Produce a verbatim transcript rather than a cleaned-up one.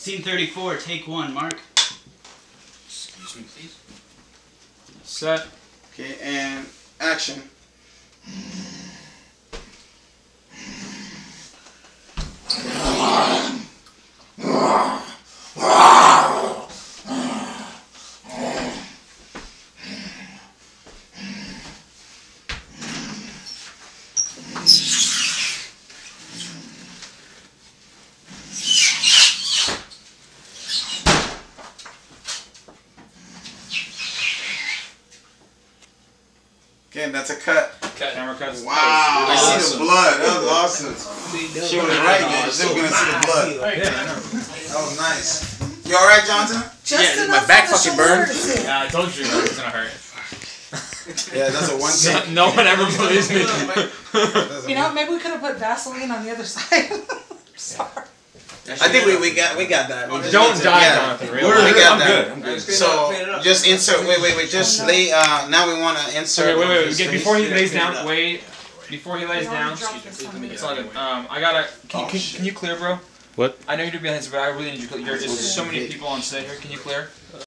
Scene thirty-four, take one, Mark. Excuse me, please. Set. Okay, and action. Okay, that's a cut. Cut. Camera cuts. Wow, I see Awesome. the blood. That was awesome. She was right there. Still gonna see the blood. Yeah, I know. That was nice. You alright, Johnson? Just Yeah, enough my back for the fucking burned. shoulder to- Yeah, I told you it was gonna hurt. Yeah, that's a one take. No, no one ever believes me. That's a You know, one- maybe we could have put Vaseline on the other side. Sorry. I think we, we got we got that. We just Don't need to- die, yeah. Jonathan. Really. We got I'm that. good. I'm good. So just insert. Wait, wait, wait. Just lay. Uh, now we want to insert. Okay, wait, wait, his wait. face. Before he lays down, wait. Before he lays We down, already dropped this on me. it's all good. Um, I gotta. Can, Oh, can, shit. can you clear, bro? What? I know you're doing behind, but I really need you to clear. There's so many people on set here. Can you clear?